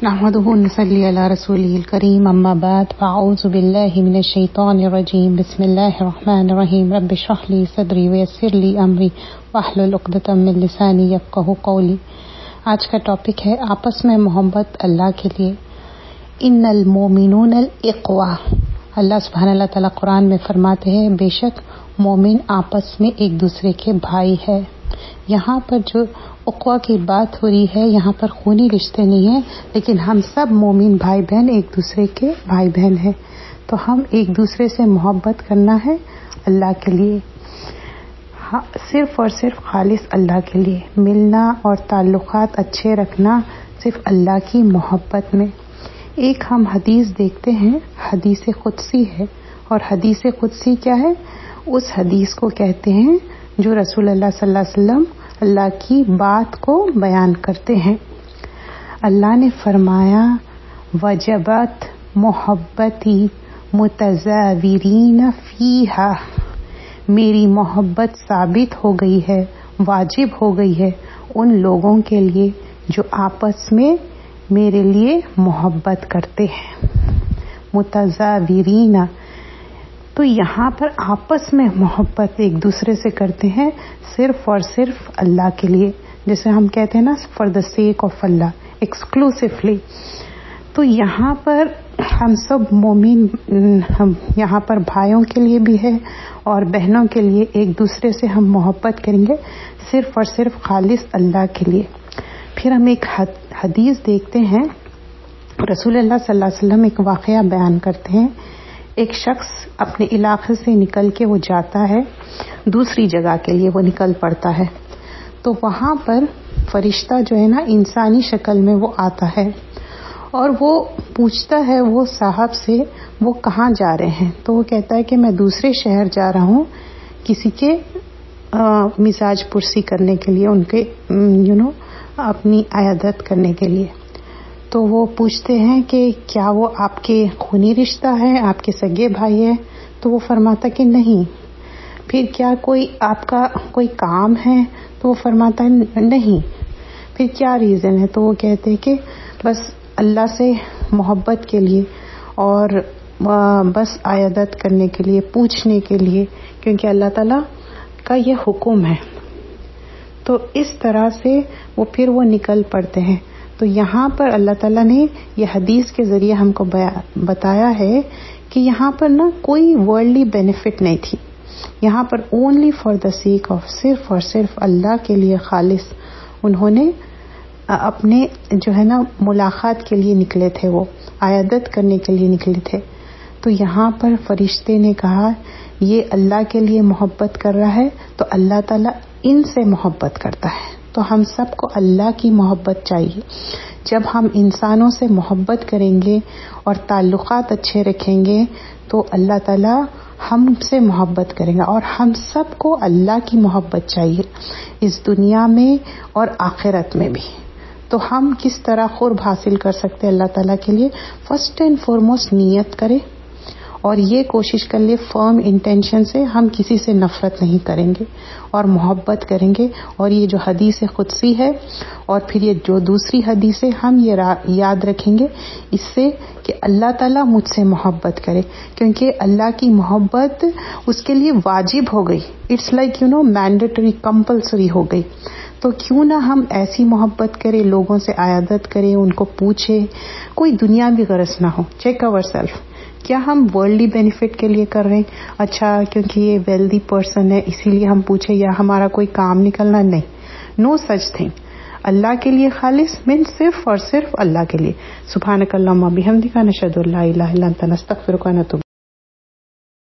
نحمده ونصلي على رسوله الكريم اما بعد فاعوذ بالله من الشيطان الرجيم بسم الله الرحمن الرحيم رب اشرح لي صدري ويسر لي امري واحلل عقدة من لساني يفقهوا قولي۔ آج کا ٹاپک ہے آپس میں محبت اللہ کے لیے۔ ان المؤمنون الاخوہ، اللہ سبحانہ اللہ تعالیٰ قرآن میں فرماتے ہیں بے شک مومن آپس میں ایک دوسرے کے بھائی ہے۔ یہاں پر جو اخوہ کی بات ہو رہی ہے، یہاں پر خونی رشتے نہیں ہیں، لیکن ہم سب مومن بھائی بہن ایک دوسرے کے بھائی بہن ہیں، تو ہم ایک دوسرے سے محبت کرنا ہے اللہ کے لیے، صرف اور صرف خالص اللہ کے لیے ملنا اور تعلقات اچھے رکھنا صرف اللہ کی محبت میں۔ ایک ہم حدیث دیکھتے ہیں، حدیث قدسی ہے، اور حدیث قدسی کیا ہے؟ اس حدیث کو کہتے ہیں جو رسول اللہ صلی اللہ علیہ وسلم اللہ کی بات کو بیان کرتے ہیں۔ اللہ نے فرمایا وجبت محبتی متزاورین فیہا، میری محبت ثابت ہو گئی ہے، واجب ہو گئی ہے ان لوگوں کے لیے جو آپس میں میرے لیے محبت کرتے ہیں۔ متزاورین، تو یہاں پر آپس میں محبت ایک دوسرے سے کرتے ہیں صرف اور صرف اللہ کے لیے، جیسے ہم کہتے ہیں نا for the sake of Allah, exclusively. تو یہاں پر ہم سب مومن، ہم یہاں پر بھائیوں کے لیے بھی ہے اور بہنوں کے لیے ایک دوسرے سے ہم محبت کریں گے صرف اور صرف خالص اللہ کے لیے۔ پھر ہم ایک حدیث دیکھتے ہیں، رسول اللہ صلی اللہ علیہ وسلم ایک واقعہ بیان کرتے ہیں۔ ایک شخص اپنے علاقے سے نکل کے وہ جاتا ہے دوسری جگہ کے لیے، وہ نکل پڑتا ہے، تو وہاں پر فرشتہ جو ہے نا انسانی شکل میں وہ آتا ہے اور وہ پوچھتا ہے وہ صاحب سے وہ کہاں جا رہے ہیں، تو وہ کہتا ہے کہ میں دوسرے شہر جا رہا ہوں کسی کے مزاج پرسی کرنے کے لیے، ان کے اپنی عیادت کرنے کے لیے۔ تو وہ پوچھتے ہیں کہ کیا وہ آپ کے خونی رشتہ ہے، آپ کے سگے بھائی ہے؟ تو وہ فرماتا کہ نہیں۔ پھر کیا کوئی آپ کا کوئی کام ہے؟ تو وہ فرماتا ہے نہیں۔ پھر کیا ریزن ہے؟ تو وہ کہتے کہ بس اللہ سے محبت کے لیے اور بس عیادت کرنے کے لیے، پوچھنے کے لیے، کیونکہ اللہ تعالیٰ کا یہ حکم ہے۔ تو اس طرح سے وہ پھر وہ نکل پڑتے ہیں۔ تو یہاں پر اللہ تعالیٰ نے یہ حدیث کے ذریعے ہم کو بتایا ہے کہ یہاں پر نا کوئی ورلڈلی بینیفٹ نہیں تھی، یہاں پر only for the sake of, صرف اور صرف اللہ کے لیے خالص انہوں نے اپنے جو ہے نا ملاقات کے لیے نکلے تھے، وہ عیادت کرنے کے لیے نکلے تھے۔ تو یہاں پر فرشتے نے کہا یہ اللہ کے لیے محبت کر رہا ہے تو اللہ تعالیٰ ان سے محبت کرتا ہے۔ تو ہم سب کو اللہ کی محبت چاہیے۔ جب ہم انسانوں سے محبت کریں گے اور تعلقات اچھے رکھیں گے تو اللہ تعالیٰ ہم سے محبت کریں گا، اور ہم سب کو اللہ کی محبت چاہیے اس دنیا میں اور آخرت میں بھی۔ تو ہم کس طرح قرب حاصل کر سکتے ہیں اللہ تعالیٰ کے لیے؟ فرسٹ اینڈ فارموسٹ نیت کریں اور یہ کوشش کر لیں فرم انٹینشن سے ہم کسی سے نفرت نہیں کریں گے اور محبت کریں گے۔ اور یہ جو حدیث قدسی ہے اور پھر یہ جو دوسری حدیث ہے ہم یہ یاد رکھیں گے اس سے کہ اللہ تعالیٰ مجھ سے محبت کرے، کیونکہ اللہ کی محبت اس کے لیے واجب ہو گئی، اٹس لائک مینڈیٹری، کمپلسری ہو گئی۔ تو کیوں نہ ہم ایسی محبت کریں، لوگوں سے عیادت کریں، ان کو پوچھیں، کوئی دنیاوی غرض نہ ہو۔ چیک اوور سیلف، کیا ہم ورلڈلی بینیفٹ کے لیے کر رہے ہیں؟ اچھا کیونکہ یہ ویلدی پرسن ہے اسی لیے ہم پوچھیں، یا ہمارا کوئی کام نکلنا؟ نہیں، نو سچ تھنگ۔ اللہ کے لیے خالص من صرف اور صرف اللہ کے لیے۔ سبحانک اللہم و بحمدک، نشہد ان لا الہ الا انت، نستغفرک و نتوب۔